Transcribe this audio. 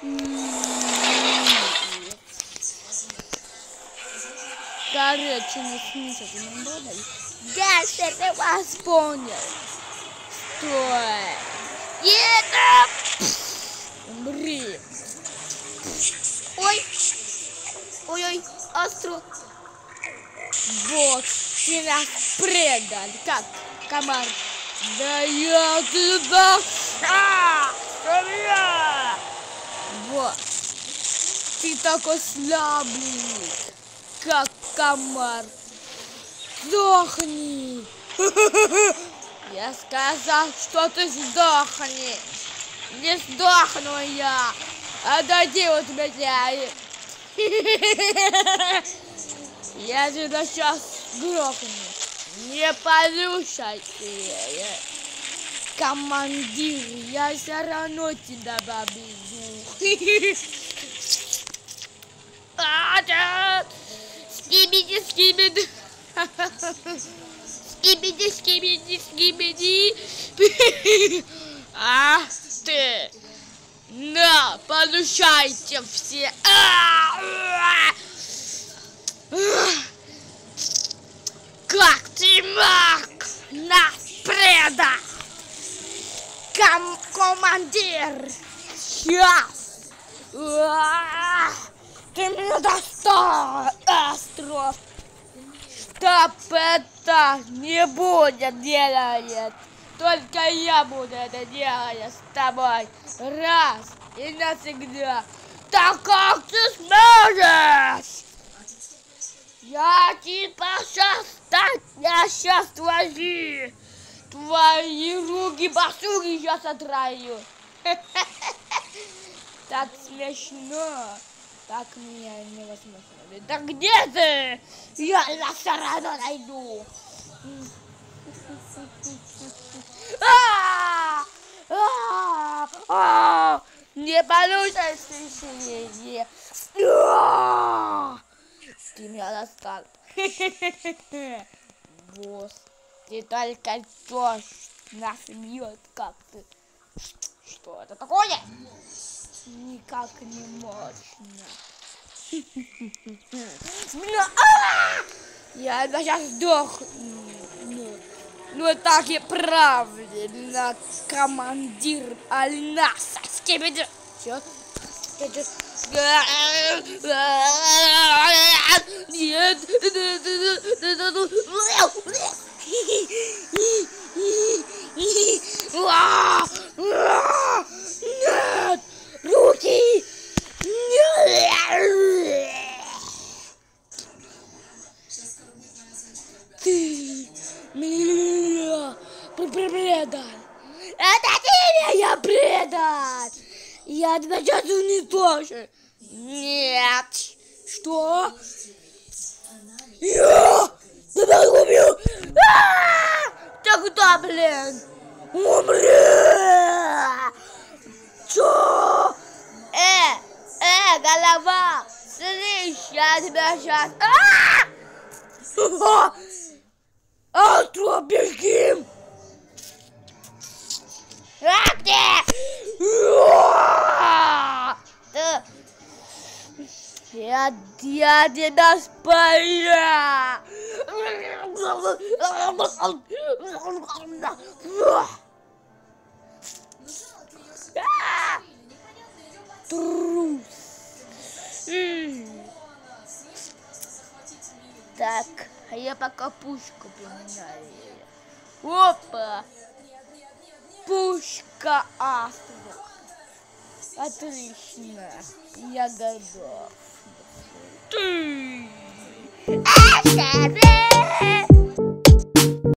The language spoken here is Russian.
Короче, не смысл, не надо. Дальше ты вас понял. Стой. Это... Умри. Ой. Ой-ой, остро. Вот, ты нас предал. Как, комар? Да я туда. Вот. Ты такой слабый, как комар. Сдохни. Я сказал, что ты сдохни. Не сдохну я. Отойди от меня. Я тебя сейчас грохну. Не послушайте. Командир, я все равно тебя побежу. Скибиди, скибиди. Скибиди, скибиди, скибиди. А ты. На, получайте все. Как ты мог нас предать? Командир, сейчас. Ты меня достал, остров. Чтоб это не будет делать. Только я буду это делать с тобой. Раз и навсегда. Так как ты сможешь? Я типа сейчас твои руки-басуги сейчас отраю. Так смешно. Так меня невозможно. Да где ты? Я на все равно найду. Не получается сильнее. Ты меня достал. Босс, ты только чё нас бьет, как ты. Что это такое? Никак не можно. Я сейчас сдохну. Ну так и правильно, командир Аль-Наср. Скибиди. Чё? Нет. Нет. Руки. Ты меня предал. Это ты меня предал. Я тебя сейчас уничтожу. Нет. Что? Я тебя убью. Тогда, блин, умри. Чё? Голова. Слышь, я тебя сейчас... Астро, бежим! Ах ты! Я тебя спалю! Трус! Так, а я пока пушку поменяю. Опа! Пушка Астро. Отлично. Я готов. Ты!